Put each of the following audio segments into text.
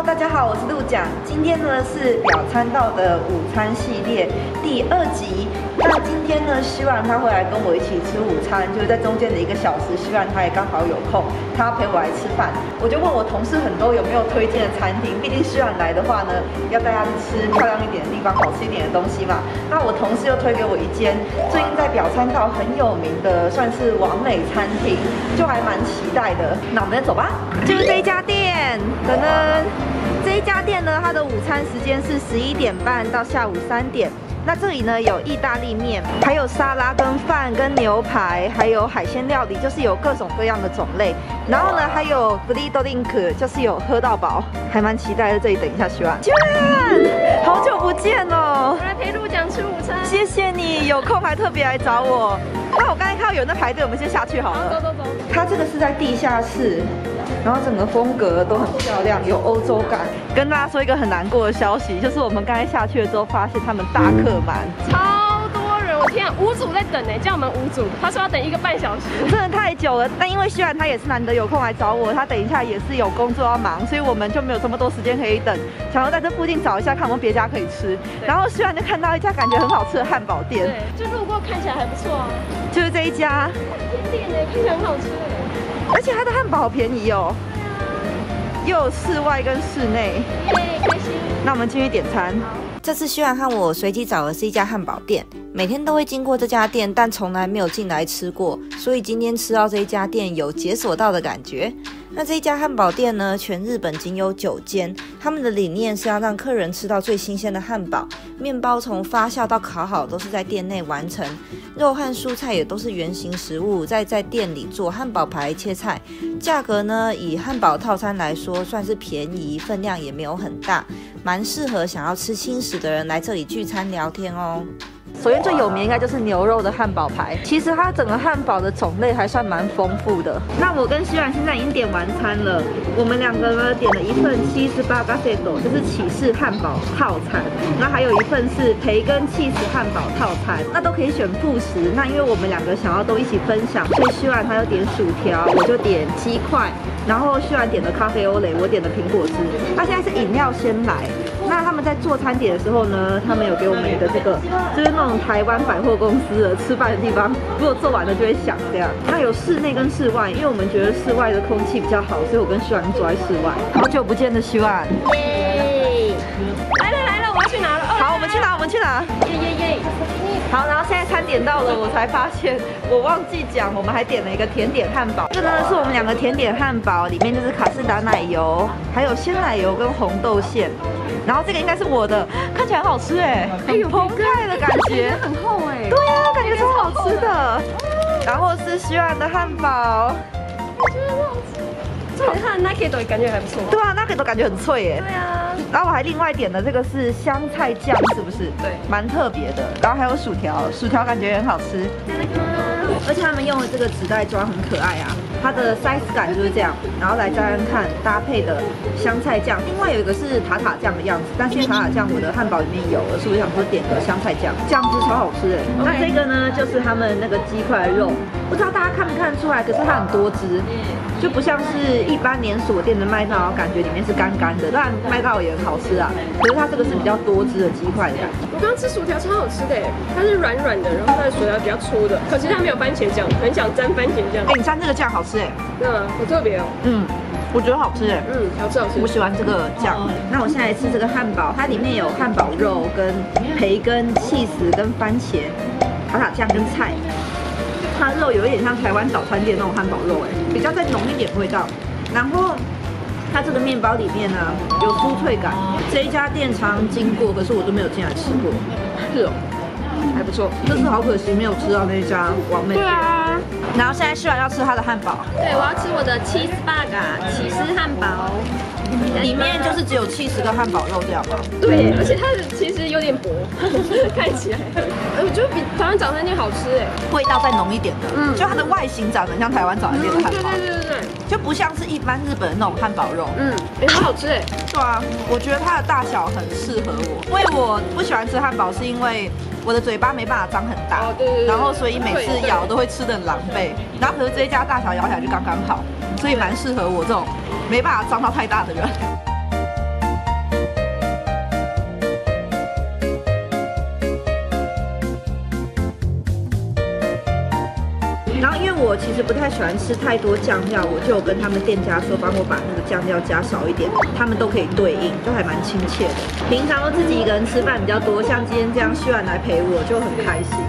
Hello， 大家好，我是陆讲。今天呢是表参道的午餐系列第2集。那今天呢，希望他会来跟我一起吃午餐，就是在中间的1个小时，希望他也刚好有空，他要陪我来吃饭。我就问我同事很多有没有推荐的餐厅，毕竟希望来的话呢，要带他去吃漂亮一点的地方，好吃一点的东西嘛。那我同事又推给我一间最近在表参道很有名的，算是完美餐厅，就还蛮期待的。那我们再走吧，就是这一家店，等等。这一家店呢，它的午餐时间是11点半到下午3点。那这里呢有意大利面，还有沙拉跟饭跟牛排，还有海鲜料理，就是有各种各样的种类。然后呢还有 Grido Link， 就是有喝到饱，还蛮期待的。这里等一下希望，居然好久不见哦！ 我来陪陆讲吃午餐， 谢谢你有空还特别来找我。那我刚才看到有人在排队，我们先下去好了。 走走走。 它这个是在地下室。然后整个风格都很漂亮，有欧洲感。跟大家说一个很难过的消息，就是我们刚才下去的时候，发现他们大客满， 超多人！我天啊，5组在等呢，叫我们5组，他说要等1个半小时， 真的太久了。但因为虽然他也是难得有空来找我，他等一下也是有工作要忙，所以我们就没有这么多时间可以等，想要在这附近找一下看有没有别家可以吃。然后虽然就看到一家感觉很好吃的汉堡店， 对，就路过看起来还不错啊， 就是这一家甜点呢，看起来很好吃哎。 而且它的汉堡好便宜哦，又有室外跟室内， 开心。 那我们进去点餐。这次希然和我随机找的是一家汉堡店，每天都会经过这家店，但从来没有进来吃过，所以今天吃到这一家店有解锁到的感觉。那这一家汉堡店呢，全日本仅有9间，他们的理念是要让客人吃到最新鲜的汉堡，面包从发酵到烤好都是在店内完成，肉和蔬菜也都是原型食物，再在店里做汉堡排切菜。价格呢，以汉堡套餐来说算是便宜，分量也没有很大，蛮适合想要吃轻食的人来这里聚餐聊天哦。首先最有名应该就是牛肉的汉堡排，其实它整个汉堡的种类还算蛮丰富的。那我跟希然现在已经点完餐了，我们2个呢点了一份78ガセット，就是起司汉堡套餐，那还有一份是培根起司汉堡套餐，那都可以选副食。那因为我们2个想要都一起分享，所以希然他就点薯条，我就点鸡块，然后希然点了咖啡欧蕾，我点了苹果汁。那现在是饮料先来。那他们在做餐点的时候呢，他们有给我们一个这个，就是那种台湾百货公司的吃饭的地方，如果做完了就会响这样。那有室内跟室外，因为我们觉得室外的空气比较好，所以我跟希然坐在室外。好久不见的希然， 耶！来了，我要去拿了。 好，我们去拿。 耶！ 好，然后现在餐点到了，我才发现我忘记讲，我们还点了一个甜点汉堡。这个呢是我们2个甜点汉堡，里面就是卡士达奶油，还有鲜奶油跟红豆馅。然后这个应该是我的，看起来很好吃哎，很澎湃的感觉， 很厚哎。 对呀，感觉超好吃的。然后是希然的汉堡， 我觉得很好吃。重点它的 nugget 感觉还不错。 对啊，nugget 都感觉很脆耶。 对啊。 然后我还另外点的这个是香菜酱，是不是？对，蛮特别的。然后还有薯条，薯条感觉也很好吃。而且他们用的这个纸袋装很可爱啊，它的 size 感就是这样。然后来加看搭配的香菜酱，另外有一个是塔塔酱的样子，但是塔塔酱我的汉堡里面有了，所以我想说点个香菜酱，酱汁超好吃哎。那这个呢，就是他们那个鸡块肉，不知道大家看不看得出来，可是它很多汁，就不像是一般连锁店的麦当劳，感觉里面是干干的。当然麦当劳也很好吃啊，可是它这个是比较多汁的鸡块的感觉。 我刚刚吃薯条超好吃的哎，它是软软的，然后它的薯条比较粗的，可是它没有番茄酱，很想沾番茄酱。 哎，你沾这个酱好吃哎。 对啊，好特别哦。 我觉得好吃哎。 好吃。 我喜欢这个酱。那我现在吃这个汉堡，它里面有汉堡肉跟培根、起司跟番茄、塔塔酱跟菜。它的肉有一点像台湾早餐店那种汉堡肉哎，比较再浓一点味道。然后它这个面包里面呢有酥脆感。这一家店常经过，可是我都没有进来吃过。是哦，还不错。这次好可惜没有吃到那一家完美。对啊。然后现在希然要吃他的汉堡。 对，我要吃我的cheese burger起司汉堡。 里面就是只有起司跟汉堡肉这样吗？ 对，而且它的其实有点薄，看起来，我觉得比台湾早餐店好吃哎， 味道再浓一点的。就它的外形长得像台湾早餐店的汉堡， 对， 就不像是一般日本的那种汉堡肉。 很好吃哎。 对啊，我觉得它的大小很适合我，因为我不喜欢吃汉堡，是因为我的嘴巴没办法张很大，然后所以每次咬都会吃得很狼狈。然后可是这一家大小咬起来就刚刚好，所以蛮适合我这种没办法张到太大的人。 我其实不太喜欢吃太多酱料，我就有跟他们店家说，帮我把那个酱料加少一点，他们都可以对应，就还蛮亲切的。平常都自己一个人吃饭比较多，像今天这样旭然来陪我，就很开心。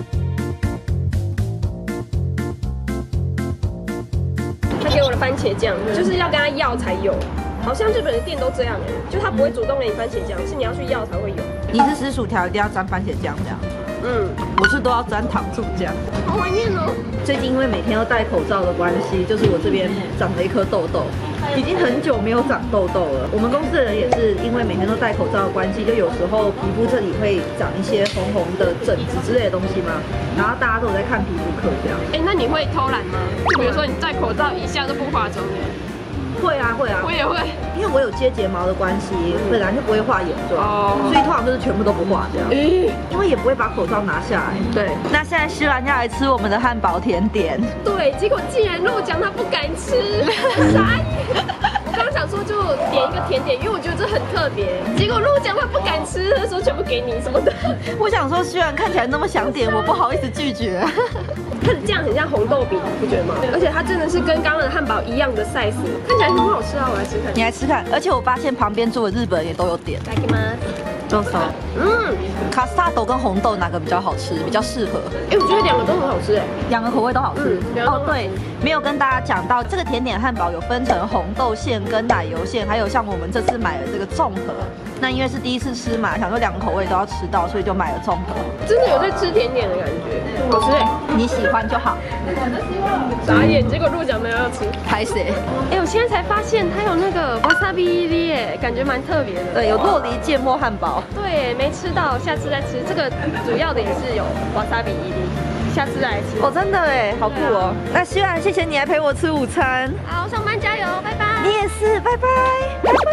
他给我的番茄酱就是要跟他要才有，好像日本的店都这样就他不会主动给你番茄酱，是你要去要才会有。 你是吃薯条一定要沾番茄酱这样？我是都要沾糖醋酱。 好怀念哦。 最近因为每天要戴口罩的关系，就是我这边长了一颗痘痘，已经很久没有长痘痘了。我们公司的人也是因为每天都戴口罩的关系，就有时候皮肤这里会长一些红红的疹子之类的东西嘛。然后大家都有在看皮肤科这样。 那你会偷懒吗？就比如说你戴口罩以下都不化妆的。 会啊， 我也会， 因为我有接睫毛的关系，本来就不会化眼妆，所以通常都是全部都不化这样。因为也不会把口罩拿下来。对，那现在旭然要来吃我们的汉堡甜点。 对，结果既然肉酱他不敢吃，傻眼。我刚刚想说就点一个甜点，因为我觉得这很特别。结果肉酱他不敢吃，说全部给你什么的。 我想说旭然看起来那么想点，我不好意思拒绝。 它的酱很像红豆饼，不觉得吗？而且它真的是跟刚刚的汉堡一样的 size， 看起来很好吃啊！我来吃看。 你来吃看，而且我发现旁边坐的日本人也都有点。 来给吗？ 多少？卡斯塔豆跟红豆哪个比较好吃？比较适合？ 我觉得两个都很好吃两个口味都好吃。对，没有跟大家讲到这个甜点汉堡有分成红豆馅跟奶油馅，还有像我们这次买的这个综合。那因为是第一次吃嘛，想说两个口味都要吃到，所以就买了综合。 真的有在吃甜点的感觉，好吃你喜欢就好。 眨眼，结果鹿角没有要吃， 拍谁？ 我现在才发现它有那个 wasabi 耶，感觉蛮特别的。 对，有洛梨芥末汉堡。 对，没吃到，下次再吃。这个主要的也是有 wasabi 伊利，下次再来吃。 真的好酷哦。那希望谢谢你来陪我吃午餐。 好，上班加油，拜拜。 你也是，拜拜，拜拜。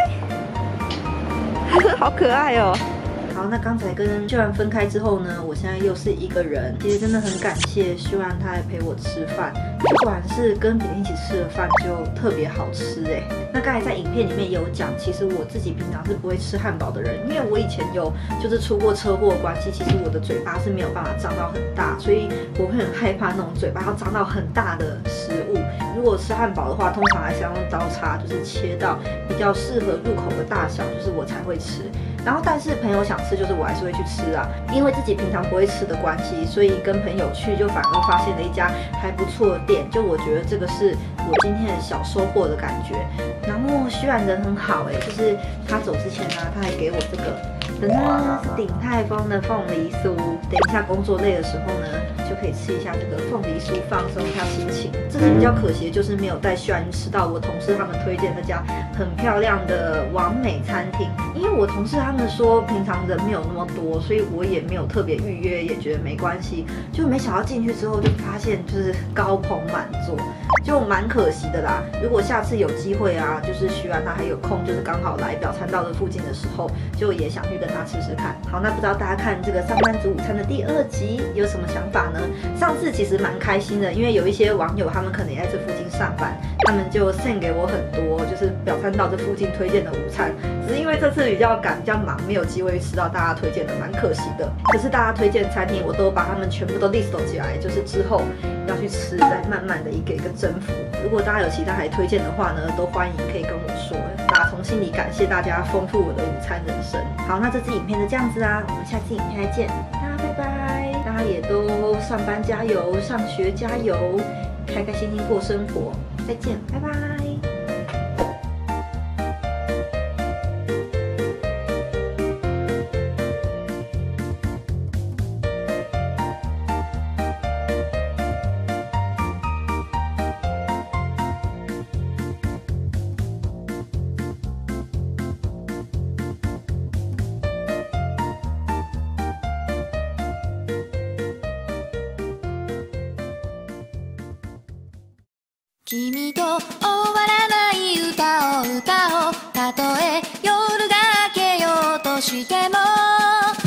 好可爱哦。好，那刚才跟旭然分开之后呢，我现在又是一个人。其实真的很感谢旭然他来陪我吃饭，不管是跟别人一起吃的饭就特别好吃那刚才在影片里面也有讲，其实我自己平常是不会吃汉堡的人，因为我以前有就是出过车祸的关系，其实我的嘴巴是没有办法张到很大，所以我会很害怕那种嘴巴要张到很大的食物。如果吃汉堡的话，通常还是要用刀叉，就是切到比较适合入口的大小，就是我才会吃。然后，但是朋友想吃，就是我还是会去吃啊，因为自己平常不会吃的关系，所以跟朋友去就反而发现了一家还不错的店，就我觉得这个是我今天的小收获的感觉。然后旭然人很好就是他走之前呢，他还给我这个，是鼎泰丰的凤梨酥，等一下工作累的时候呢，就可以吃一下这个凤梨酥，放松一下心情。这是比较可惜的，就是没有带旭然吃到我同事他们推荐那家很漂亮的完美餐厅，因为我同事他们说平常人没有那么多，所以我也没有特别预约，也觉得没关系。就没想到进去之后就发现就是高朋满座，就蛮可惜的啦。如果下次有机会啊，就是旭然他还有空，就是刚好来表参道的附近的时候，就也想去跟他吃吃看。好，那不知道大家看这个上班族午餐的第2集有什么想法呢？上次其实蛮开心的，因为有一些网友他们可能也在这附近上班，他们就 send 给我很多就是表参道这附近推荐的午餐，只是因为这次比较赶比较忙，没有机会吃到大家推荐的，蛮可惜的。可是大家推荐餐厅我都把他们全部都 list 起来，就是之后要去吃，再慢慢的一个一个征服。如果大家有其他还推荐的话呢，都欢迎可以跟我说，打从心里感谢大家丰富我的午餐人生。好，那这支影片就这样子啊，我们下次影片再见，大家拜拜。大家也都上班加油，上学加油，开开心心过生活，再见，拜拜。 君と終わらない歌を歌おうたとえ夜が明けようとしても